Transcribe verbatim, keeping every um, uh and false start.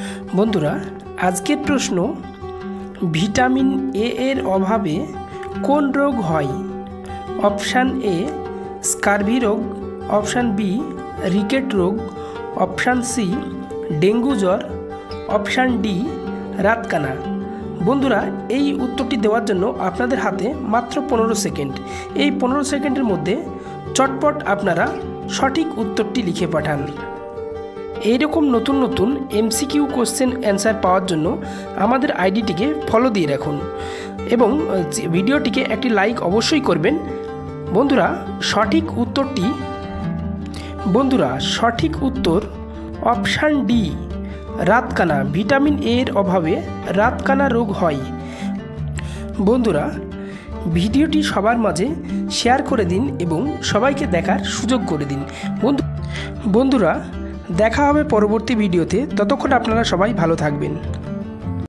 বন্ধুরা, আজকের প্রশ্ন, ভিটামিন এ এর অভাবে কোন রোগ হয়? অপশান এ স্কারভি রোগ, অপশান বি রিকেট রোগ, অপশান সি ডেঙ্গু জ্বর, অপশান ডি রাতকানা। বন্ধুরা, এই উত্তরটি দেওয়ার জন্য আপনাদের হাতে মাত্র পনেরো সেকেন্ড। এই পনেরো সেকেন্ডের মধ্যে চটপট আপনারা সঠিক উত্তরটি লিখে পাঠান। এইরকম নতুন নতুন এমসিকিউ কোশ্চেন অ্যান্সার পাওয়ার জন্য আমাদের আইডিটিকে ফলো দিয়ে রাখুন এবং ভিডিওটিকে একটি লাইক অবশ্যই করবেন। বন্ধুরা, সঠিক উত্তরটি বন্ধুরা সঠিক উত্তর অপশান ডি রাতকানা। ভিটামিন এ এর অভাবে রাতকানা রোগ হয়। বন্ধুরা, ভিডিওটি সবার মাঝে শেয়ার করে দিন এবং সবাইকে দেখার সুযোগ করে দিন। বন্ধু বন্ধুরা দেখা হবে পরবর্তী ভিডিওতে। ততক্ষণ আপনারা সবাই ভালো থাকবেন।